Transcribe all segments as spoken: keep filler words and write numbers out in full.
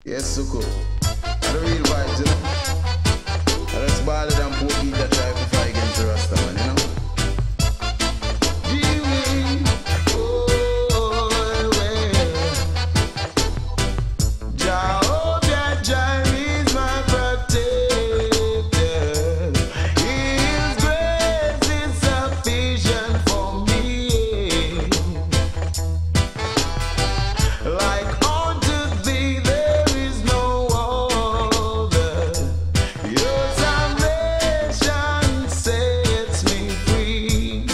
Yes, Suko. The real vibes, you know. And that's better than poor beat that try to fight against the Rasta man, you know. Jimmy, oh well. Jehovah Jireh is my protector. His grace is sufficient for me. Like unto thee there is no other. Your salvation sets me free.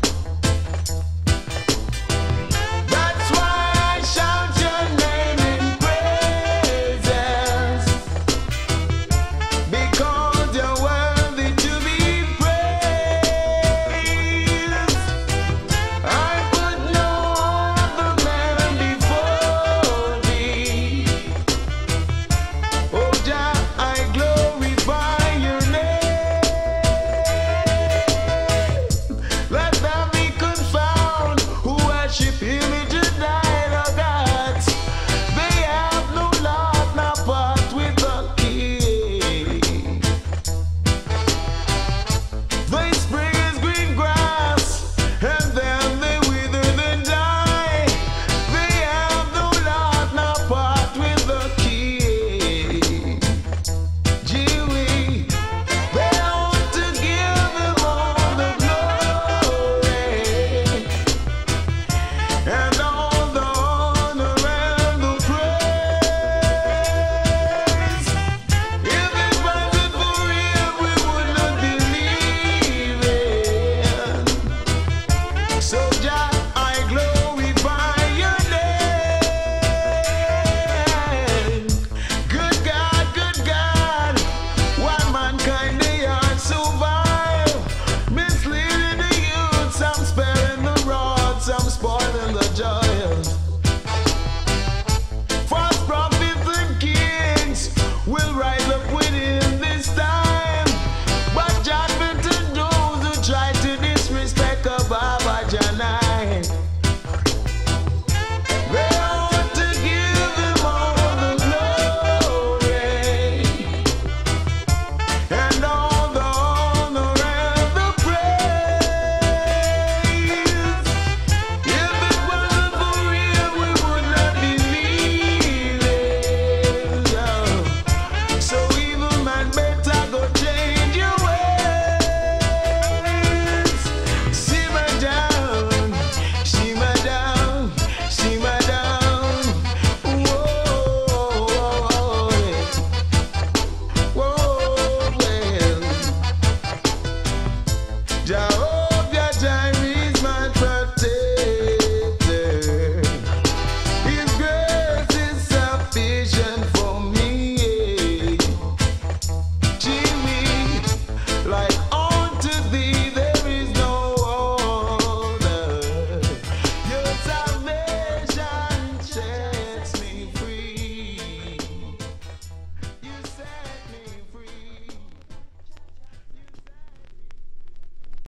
That's why I shout your name in praises, because you're worthy to be praised. I put no other man before thee. Oh Jah, I glorify your name. Let them be confounded who worship images and idol gods. They have no love, no part with the King. They spring as green grass, and then they wither and die. They have no love, no part with the King. Jewy, they ought to give him all the glory and all the honor and the praise. If it wasn't for him, we would not believe it. So Jah, I glorify your name. Good God, good God, why mankind they are so vile, misleading the youth, some sparing the rod, some spoiling the child. False prophets and kings will rise up within this time, but judgment to those who try to disrespect the Baba Janai. They ought to give him all the glory and all the honor and the praise. If it wasn't for him, we would not believe it. Yeah. So evil man better go change your ways. Simmer down, simmer down, simmer down. Whoa, whoa, well. Jah